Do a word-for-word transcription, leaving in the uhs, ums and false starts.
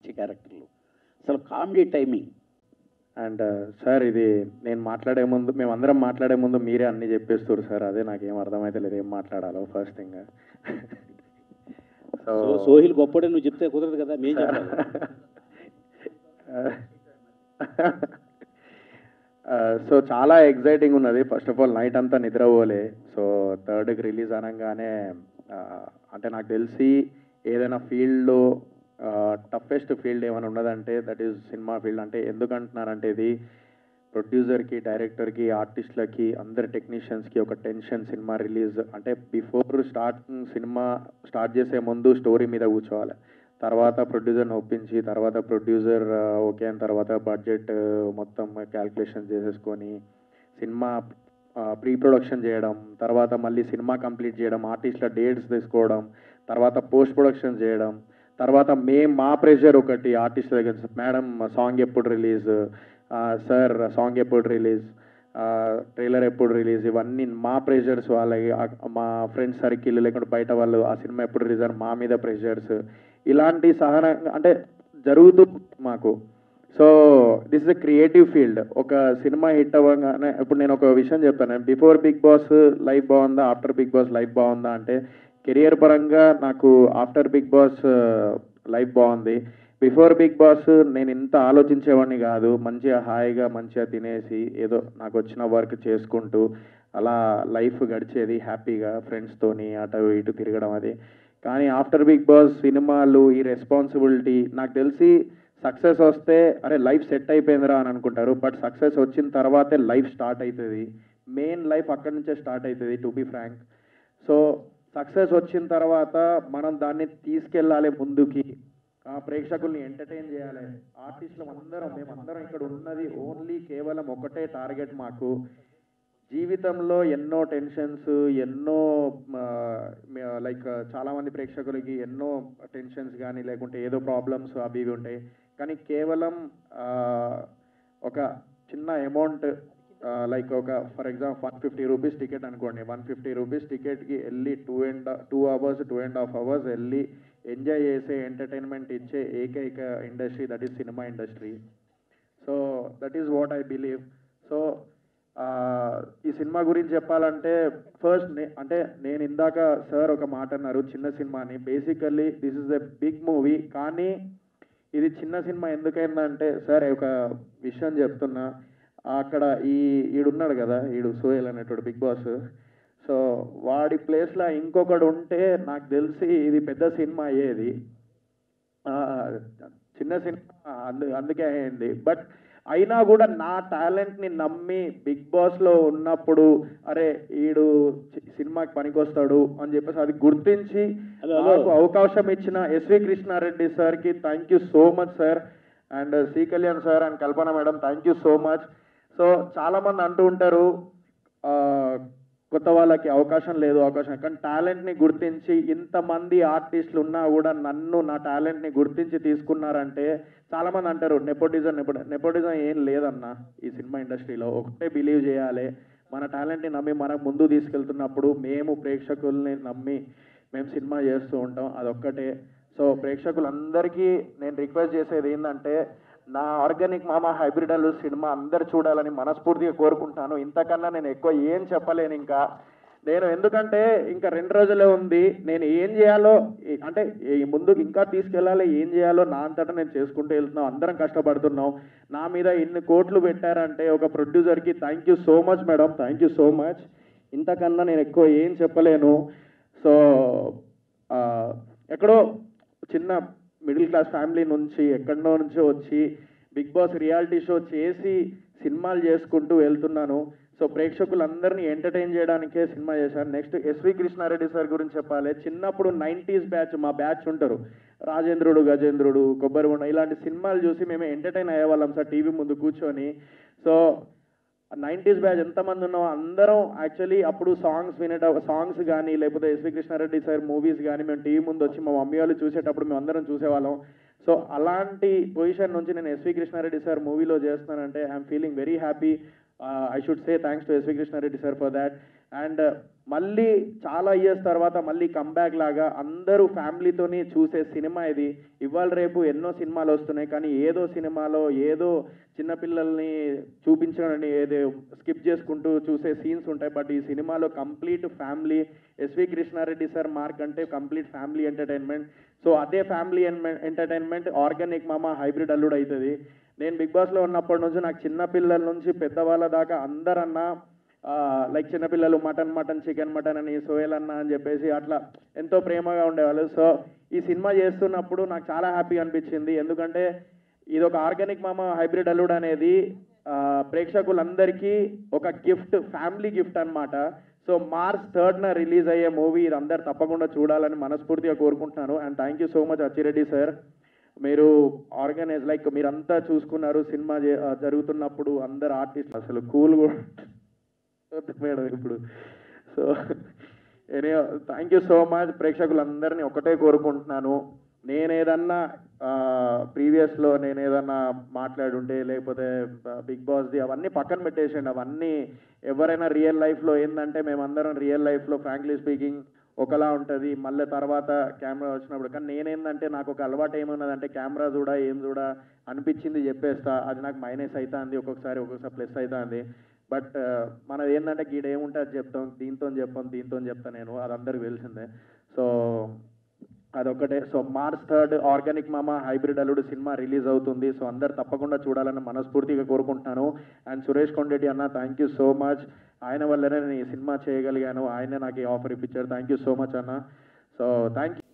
క్యారెక్టర్లు. అసలు comedy timing. And sir ఇది నేను మాట్లాడే ముందు మేమందరం మాట్లాడే ముందు మీరే అన్నీ చెప్పేస్తారు సార్. అదే నాకేం అర్థమైతే లేదు ఏం మాట్లాడాలో ఫస్ట్ థింగ్. సో సోహిల్ గొప్పడే నువ్వు చెప్తే కుదరదు కదా, మేము చెప్పాలి. సో చాలా ఎగ్జైటింగ్ ఉన్నది. ఫస్ట్ ఆఫ్ ఆల్ నైట్ అంతా నిద్రపోలే. సో థర్డ్కి రిలీజ్ అనగానే అంటే నాకు తెలిసి ఏదైనా ఫీల్డ్లో టఫెస్ట్ ఫీల్డ్ ఏమైనా ఉన్నదంటే దట్ ఈజ్ సినిమా ఫీల్డ్. అంటే ఎందుకంటున్నారంటే ఇది ప్రొడ్యూసర్కి, డైరెక్టర్కి, ఆర్టిస్టులకి, అందరి టెక్నీషియన్స్కి ఒక టెన్షన్. సినిమా రిలీజ్ అంటే బిఫోర్ స్టార్టింగ్ సినిమా స్టార్ట్ చేసే ముందు స్టోరీ మీద కూర్చోవాలి, తర్వాత ప్రొడ్యూసర్ని ఒప్పించి, తర్వాత ప్రొడ్యూసర్ ఓకే అయిన తర్వాత బడ్జెట్ మొత్తం క్యాల్కులేషన్ చేసేసుకొని సినిమా ప్రీ ప్రొడక్షన్ చేయడం, తర్వాత మళ్ళీ సినిమా కంప్లీట్ చేయడం, ఆర్టిస్టుల డేట్స్ తీసుకోవడం, తర్వాత పోస్ట్ ప్రొడక్షన్ చేయడం, తర్వాత మేము మా ప్రెషర్ ఒకటి ఆర్టిస్ట్ దగ్గర, మేడం సాంగ్ ఎప్పుడు రిలీజ్, సార్ సాంగ్ ఎప్పుడు రిలీజ్, ట్రైలర్ ఎప్పుడు రిలీజ్, ఇవన్నీ మా ప్రెషర్స్. వాళ్ళకి మా ఫ్రెండ్స్ సర్కిల్ లేకుంటే బయట వాళ్ళు ఆ సినిమా ఎప్పుడు రిలీజ్ అని మా మీద ప్రెషర్స్, ఇలాంటి సహన అంటే జరుగుతూ మాకు. So this is a creative field. ఒక సినిమా హిట్ అవ్వగానే ఇప్పుడు నేను ఒక విషయం చెప్తాను, బిఫోర్ బిగ్ బాస్ లైఫ్ బాగుందా, ఆఫ్టర్ బిగ్ బాస్ లైఫ్ బాగుందా అంటే కెరియర్ పరంగా నాకు ఆఫ్టర్ బిగ్ బాస్ లైఫ్ బాగుంది. బిఫోర్ బిగ్ బాస్ నేను ఇంత ఆలోచించేవాడిని కాదు. మంచిగా హాయిగా మంచిగా తినేసి ఏదో నాకు వచ్చిన వర్క్ చేసుకుంటూ అలా లైఫ్ గడిచేది హ్యాపీగా ఫ్రెండ్స్తోని అటు ఇటు తిరగడం అది. కానీ ఆఫ్టర్ బిగ్ బాస్ సినిమాలు, ఈ రెస్పాన్సిబిలిటీ, నాకు తెలిసి సక్సెస్ వస్తే అరే లైఫ్ సెట్ అయిపోయిందిరా అని అనుకుంటారు. బట్ సక్సెస్ వచ్చిన తర్వాతే లైఫ్ స్టార్ట్ అవుతుంది. మెయిన్ లైఫ్ అక్కడి నుంచే స్టార్ట్ అవుతుంది to be frank. So success వచ్చిన తర్వాత మనం దాన్ని తీసుకెళ్ళాలి ముందుకి, ప్రేక్షకుల్ని ఎంటర్టైన్ చేయాలి. ఆర్టిస్టులు అందరం మేమందరం ఇక్కడ ఉన్నది ఓన్లీ కేవలం ఒకటే టార్గెట్ మాకు. జీవితంలో ఎన్నో టెన్షన్స్, ఎన్నో లైక్ చాలామంది ప్రేక్షకులకి ఎన్నో టెన్షన్స్ కానీ లేకుంటే ఏదో ప్రాబ్లమ్స్ అవి ఇవి ఉంటాయి. కానీ కేవలం ఒక చిన్న అమౌంట్ లైక్ ఒక for example one fifty rupees ticket అనుకోండి, వన్ ఫిఫ్టీ రూపీస్ టికెట్కి వెళ్ళి two and two hours two and half hours వెళ్ళి ఎంజాయ్ చేసే ఎంటర్టైన్మెంట్ ఇచ్చే ఏకైక industry that is cinema industry. So that is what I believe. So ఈ cinema గురించి చెప్పాలంటే ఫస్ట్ అంటే నేను ఇందాక సార్ ఒక మాట అన్నారు చిన్న సినిమా అని. Basically this is a big movie. కానీ ఇది చిన్న సినిమా ఎందుకైందంటే సార్ ఒక విషయం చెప్తున్నా, అక్కడ ఈ ఈడున్నాడు కదా ఈడు సోహెల్ అనేటోడు బిగ్ బాస్, సో వాడి ప్లేస్లో ఇంకొకడు ఉంటే నాకు తెలిసి ఇది పెద్ద సినిమా అయ్యేది. చిన్న సినిమా అందు అందుకే అయింది. బట్ అయినా కూడా నా టాలెంట్ని నమ్మి బిగ్ బాస్లో ఉన్నప్పుడు అరే ఈడు సినిమాకి పనికొస్తాడు అని చెప్పేసి అది గుర్తించి నాకు అవకాశం ఇచ్చిన ఎస్వి కృష్ణారెడ్డి సార్కి thank you so much sir. And C Kalyan sir and Kalpana madam thank you so much. So చాలామంది అంటూ ఉంటారు కొత్త వాళ్ళకి అవకాశం లేదు అవకాశం, కానీ టాలెంట్ని గుర్తించి ఇంతమంది ఆర్టిస్టులు ఉన్నా కూడా నన్ను నా టాలెంట్ని గుర్తించి తీసుకున్నారంటే చాలామంది అంటారు నెపోటిజం నెపో నెపోటిజం ఏం లేదన్న ఈ సినిమా ఇండస్ట్రీలో. ఒకటే బిలీవ్ చేయాలి, మన టాలెంట్ని నమ్మి మనకు ముందు తీసుకెళ్తున్నప్పుడు మేము ప్రేక్షకుల్ని నమ్మి మేము సినిమా చేస్తూ ఉంటాం, అదొక్కటే. సో ప్రేక్షకులందరికీ నేను రిక్వెస్ట్ చేసేది ఏంటంటే నా ఆర్గానిక్ మామ హైబ్రిడ్ అల్లు సినిమా అందరు చూడాలని మనస్ఫూర్తిగా కోరుకుంటాను. ఇంతకన్నా నేను ఎక్కువ ఏం చెప్పలేను ఇంకా నేను, ఎందుకంటే ఇంకా రెండు రోజులే ఉంది. నేను ఏం చేయాలో అంటే ముందుకు ఇంకా తీసుకెళ్ళాలి, ఏం చేయాలో నా అంతటా నేను చేసుకుంటూ వెళ్తున్నాం. అందరం కష్టపడుతున్నాం. నా మీద ఇన్ని కోట్లు పెట్టారంటే ఒక ప్రొడ్యూసర్కి thank you so much madam, thank you so much. ఇంతకన్నా నేను ఎక్కువ ఏం చెప్పలేను. సో ఎక్కడో చిన్న మిడిల్ క్లాస్ ఫ్యామిలీ నుంచి ఎక్కడో నుంచి వచ్చి బిగ్ బాస్ రియాలిటీ షో చేసి సినిమాలు చేసుకుంటూ వెళ్తున్నాను. సో ప్రేక్షకులందరినీ ఎంటర్టైన్ చేయడానికే సినిమా చేశాను. నెక్స్ట్ ఎస్వి కృష్ణారెడ్డి సార్ గురించి చెప్పాలి. చిన్నప్పుడు నైంటీస్ బ్యాచ్ మా బ్యాచ్ ఉంటారు, రాజేంద్రుడు, గజేంద్రుడు, కొబ్బరిబొండ ఇలాంటి సినిమాలు చూసి మేము ఎంటర్టైన్ అయ్యేవాళ్ళం సార్ టీవీ ముందు కూర్చొని. సో నైంటీస్ బ్యాచ్ ఎంతమంది ఉన్నాం అందరం యాక్చువల్లీ అప్పుడు సాంగ్స్ వినేట సాంగ్స్ కానీ లేకపోతే ఎస్వి కృష్ణారెడ్డి సార్ మూవీస్ కానీ మేము టీవీ ముందు వచ్చి మా మమ్మీ వాళ్ళు చూసేటప్పుడు మేము అందరం చూసేవాళ్ళం. సో అలాంటి పొజిషన్ నుంచి నేను ఎస్వి కృష్ణారెడ్డి సార్ మూవీలో చేస్తున్నానంటే I'm feeling very happy. I should say thanks to S V Krishna Reddy sir for that. And మళ్ళీ చాలా ఇయర్స్ తర్వాత మళ్ళీ కంబ్యాక్ లాగా అందరూ ఫ్యామిలీతోని చూసే సినిమా ఇది. ఇవాళ రేపు ఎన్నో సినిమాలు వస్తున్నాయి, కానీ ఏదో సినిమాలో ఏదో చిన్నపిల్లల్ని చూపించడానికి ఏదో స్కిప్ చేసుకుంటూ చూసే సీన్స్ ఉంటాయి. బట్ ఈ సినిమాలో complete family, S V Krishna Reddy sir mark అంటే కంప్లీట్ ఫ్యామిలీ ఎంటర్టైన్మెంట్. సో అదే ఫ్యామిలీ ఎంటర్టైన్మెంట్ ఆర్గానిక్ మామ హైబ్రిడ్ అల్లుడు అవుతుంది. నేను బిగ్ బాస్లో ఉన్నప్పటి నుంచి నాకు చిన్నపిల్లల నుంచి పెద్దవాళ్ళ దాకా అందరన్నా లైక్ చిన్నపిల్లలు మటన్ మటన్ చికెన్ మటన్ అని సోహెల్ అన్న అని చెప్పేసి అట్లా ఎంతో ప్రేమగా ఉండేవాళ్ళు. సో ఈ సినిమా చేస్తున్నప్పుడు నాకు చాలా హ్యాపీగా అనిపించింది, ఎందుకంటే ఇది ఒక ఆర్గానిక్ మామ హైబ్రిడ్ అల్లుడు అనేది ప్రేక్షకులందరికీ ఒక గిఫ్ట్, ఫ్యామిలీ గిఫ్ట్ అనమాట. సో మార్చ్ థర్డ్న రిలీజ్ అయ్యే మూవీ ఇది అందరు తప్పకుండా చూడాలని మనస్ఫూర్తిగా కోరుకుంటున్నాను. And thank you so much Atchi Reddy sir. మీరు ఆర్గనైజ్ లైక్ మీరంతా చూసుకున్నారు సినిమా జరుగుతున్నప్పుడు అందరు ఆర్టిస్ట్ అసలు కూల్ కూడా మేడం ఇప్పుడు. So any thank you so much. ప్రేక్షకులందరినీ ఒకటే కోరుకుంటున్నాను, నేనేదన్నా ప్రీవియస్లో నేను ఏదన్నా మాట్లాడుంటే లేకపోతే బిగ్ బాస్ది అవన్నీ పక్కన పెట్టేసండి. అవన్నీ ఎవరైనా రియల్ లైఫ్లో ఏంటంటే మేమందరం రియల్ లైఫ్లో ఫ్రాంక్లీ స్పీకింగ్ ఒకలా ఉంటుంది, మళ్ళీ తర్వాత కెమెరా వచ్చినప్పుడు. కానీ నేనేందంటే నాకు ఒక అలవాటు ఏమన్నదంటే కెమెరా చూడ ఏం చూడ అనిపించింది చెప్పేస్తా. అది నాకు మైనస్ అవుతుంది ఒక్కొక్కసారి, ఒక్కొక్కసారి ప్లస్ అవుతుంది. బట్ మనది ఏంటంటే గీడ ఏముంటే అది చెప్తాం, దీంతో చెప్పాం దీంతో చెప్తా నేను, అది అందరికి తెలిసిందే. సో అదొకటే. సో మార్చ్ థర్డ్ ఆర్గానిక్ మామ హైబ్రిడ్ అల్లుడు సినిమా రిలీజ్ అవుతుంది. సో అందరు తప్పకుండా చూడాలని మనస్ఫూర్తిగా కోరుకుంటున్నాను. అండ్ సురేష్ కొండరెడ్డి అన్న థ్యాంక్ యూ సో మచ్, ఆయన వల్లనే నేను ఈ సినిమా చేయగలిగాను, ఆయనే నాకు ఈ ఆఫర్ ఇప్పించారు. థ్యాంక్ యూ సో మచ్ అన్న. So thank you.